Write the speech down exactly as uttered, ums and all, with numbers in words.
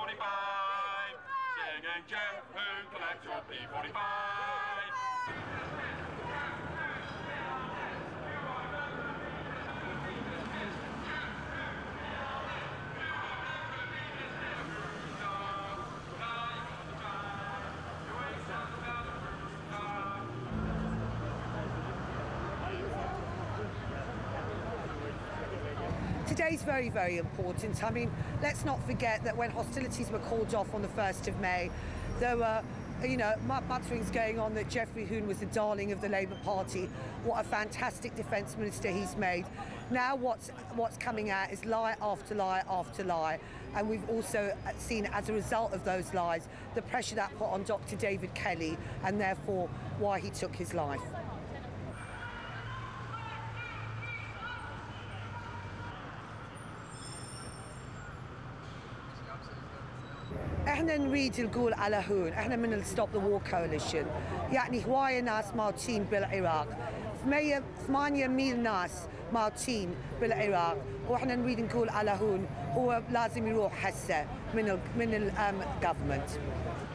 forty-five. Singing Geoff Hoon, collect your P forty-five. Today's very, very important. I mean, let's not forget that when hostilities were called off on the first of May, there were, you know, mutterings going on that Geoff Hoon was the darling of the Labour Party. What a fantastic defence minister he's made. Now what's, what's coming out is lie after lie after lie. And we've also seen, as a result of those lies, the pressure that put on Doctor David Kelly, and therefore why he took his life. احنا نريد نقول على هون احنا من الستوب ذا وور كواليشن يعني هوايه ناس ماتين بالعراق ثمانية ميل ناس ماتين بالعراق واحنا نريد نقول على هون هو لازم يروح هسه من ال من الجفرمنت.